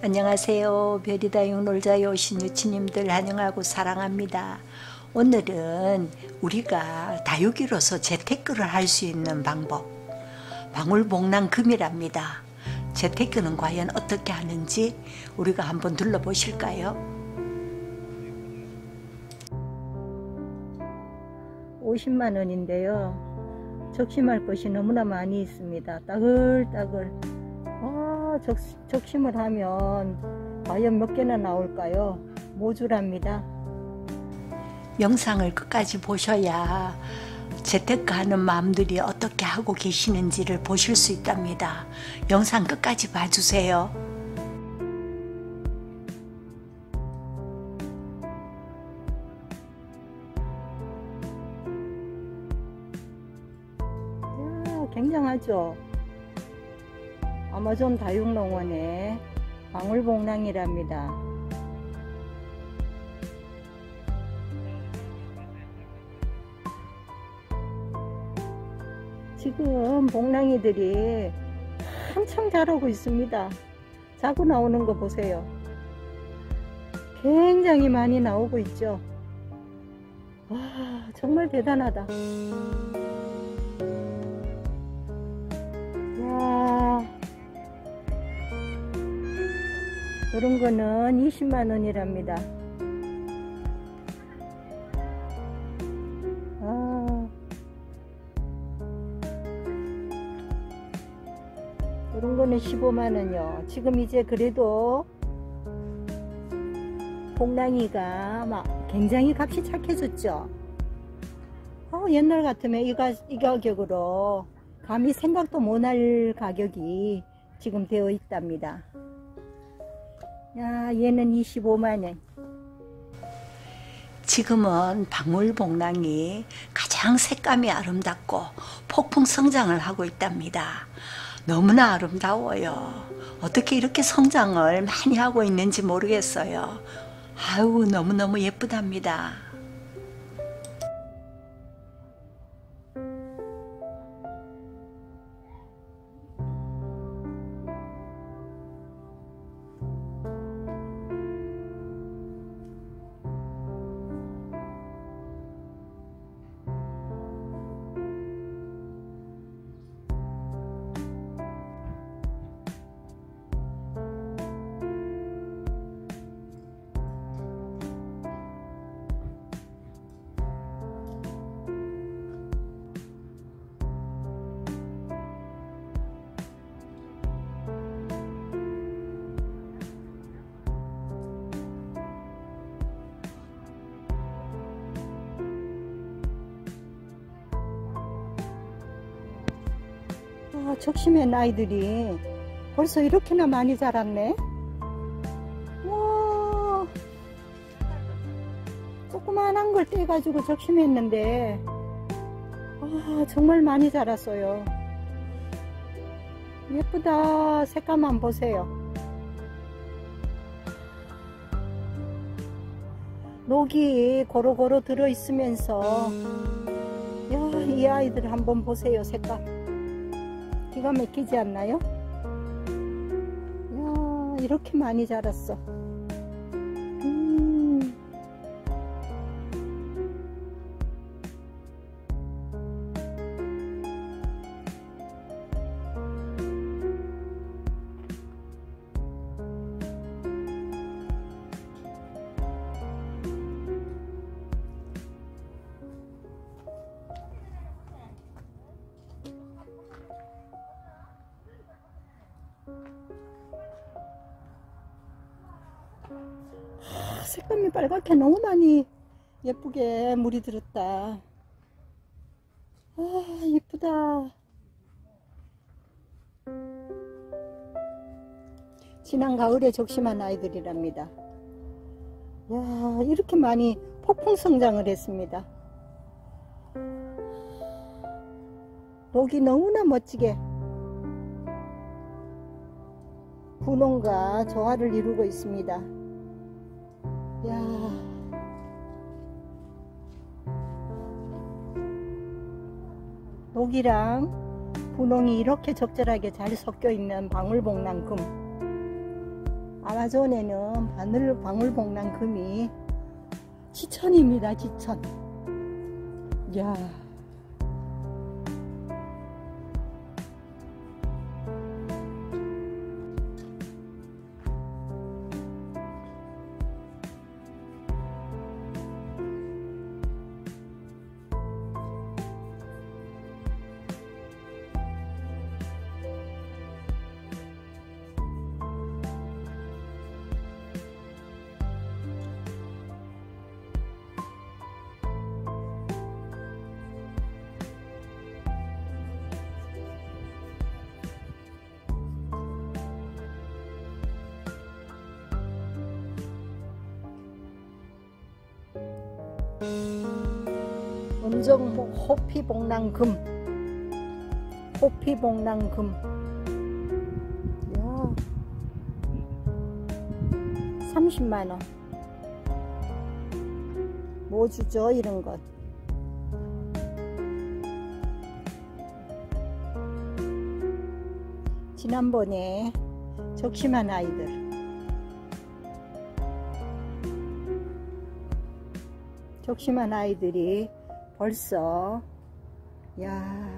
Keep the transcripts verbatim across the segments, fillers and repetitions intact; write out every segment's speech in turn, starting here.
안녕하세요. 별이다육 놀자에 오신 유치님들 환영하고 사랑합니다. 오늘은 우리가 다육이로서 재테크를 할 수 있는 방법, 방울복랑금이랍니다. 재테크는 과연 어떻게 하는지 우리가 한번 둘러보실까요? 오십만 원인데요. 적심할 것이 너무나 많이 있습니다. 따글따글. 아, 적, 적심을 하면 과연 몇 개나 나올까요? 모주랍니다. 영상을 끝까지 보셔야 재테크하는 마음들이 어떻게 하고 계시는지를 보실 수 있답니다. 영상 끝까지 봐주세요. 이야, 굉장하죠? 아마존 다육농원의 방울복랑이랍니다. 지금 복랑이들이 한참 자라고 있습니다. 자고 나오는 거 보세요. 굉장히 많이 나오고 있죠. 와, 정말 대단하다. 와, 이런 거는 이십만 원이랍니다. 아, 이런 거는 십오만 원이요. 지금 이제 그래도 복랑이가 막 굉장히 값이 착해졌죠. 어, 옛날 같으면 이, 가, 이 가격으로 감히 생각도 못할 가격이 지금 되어 있답니다. 야, 얘는 이십오만 원. 지금은 방울복랑이 가장 색감이 아름답고 폭풍 성장을 하고 있답니다. 너무나 아름다워요. 어떻게 이렇게 성장을 많이 하고 있는지 모르겠어요. 아유, 너무너무 예쁘답니다. 아, 적심한 아이들이 벌써 이렇게나 많이 자랐네. 와, 조그만한 걸 떼가지고 적심했는데 아, 정말 많이 자랐어요. 예쁘다. 색감만 보세요. 녹이 고루고루 들어있으면서 야, 이 아이들 한번 보세요. 색감 기가 막히지 않나요? 이야, 이렇게 많이 자랐어. 음. 아, 색감이 빨갛게 너무 많이 예쁘게 물이 들었다. 아, 예쁘다. 지난 가을에 적심한 아이들이랍니다. 야, 이렇게 많이 폭풍 성장을 했습니다. 녹이 너무나 멋지게 분홍과 조화를 이루고 있습니다. 야, 녹이랑 분홍이 이렇게 적절하게 잘 섞여 있는 방울복랑금. 아마존에는 바늘, 방울복랑금이 지천입니다. 지천. 이야. 음정 호피복랑금, 호피복랑금. 야, 삼십만 원. 뭐 주죠, 이런 것? 지난번에 적심한 아이들, 적심한 아이들이 벌써, 야,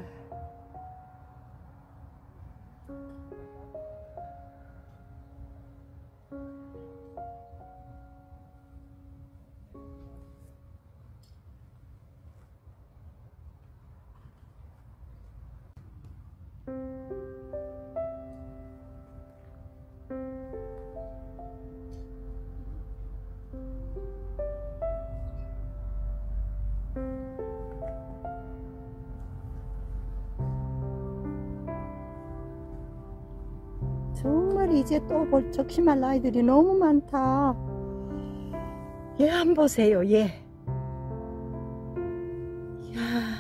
정말 이제 또 볼 적심할 아이들이 너무 많다. 얘 한 보세요, 얘. 이야,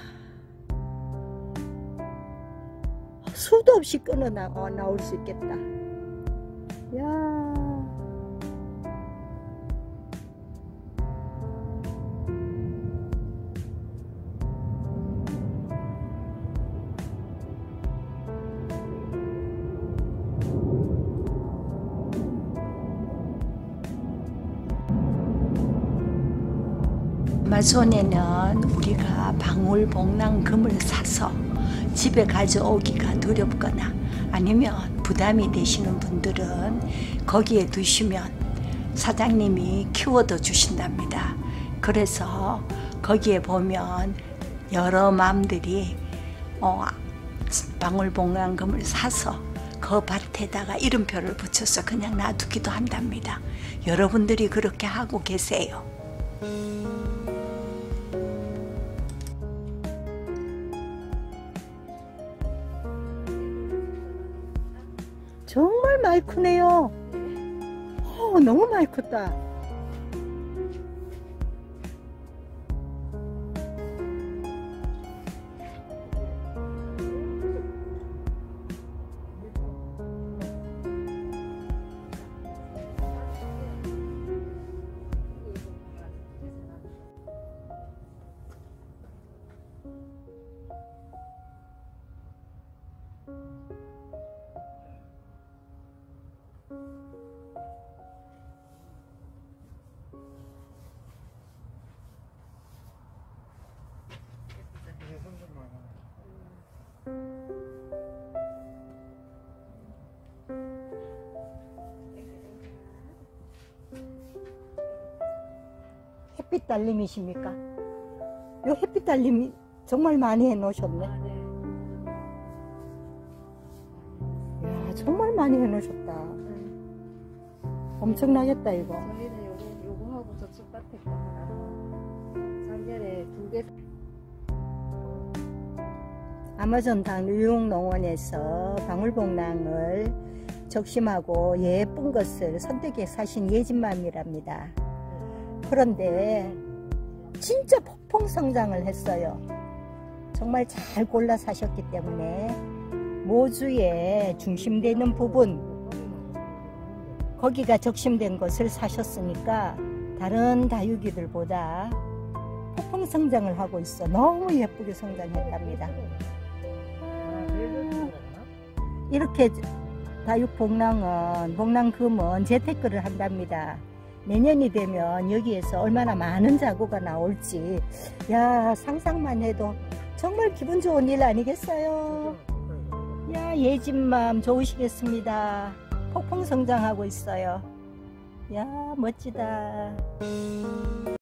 수도 없이 끊어 나, 어, 나올 수 있겠다. 야. 아마존에는 우리가 방울복랑금을 사서 집에 가져오기가 두렵거나 아니면 부담이 되시는 분들은 거기에 두시면 사장님이 키워도 주신답니다. 그래서 거기에 보면 여러 맘들이 어, 방울복랑금을 사서 그 밭에다가 이름표를 붙여서 그냥 놔두기도 한답니다. 여러분들이 그렇게 하고 계세요. 정말 많이 크네요. 어, 너무 많이 컸다. 햇빛 달림이십니까? 요 햇빛 달림이 정말 많이 해 놓으셨네. 아, 네. 이야, 정말 많이 해 놓으셨다. 네. 엄청나겠다, 이거. 저희는 요거, 요거하고 저쪽 밭에 거랑 작년에 두 개. 아마존 당유용농원에서 방울복랑을 적심하고 예쁜 것을 선택해 사신 예진맘이랍니다. 그런데 진짜 폭풍 성장을 했어요. 정말 잘 골라 사셨기 때문에 모주에 중심되는 부분, 거기가 적심된 것을 사셨으니까 다른 다육이들보다 폭풍 성장을 하고 있어. 너무 예쁘게 성장했답니다. 이렇게 다육복랑은 복랑금은 재테크를 한답니다. 내년이 되면 여기에서 얼마나 많은 자구가 나올지 야 상상만 해도 정말 기분 좋은 일 아니겠어요? 야 예진맘 좋으시겠습니다. 폭풍 성장하고 있어요. 야 멋지다.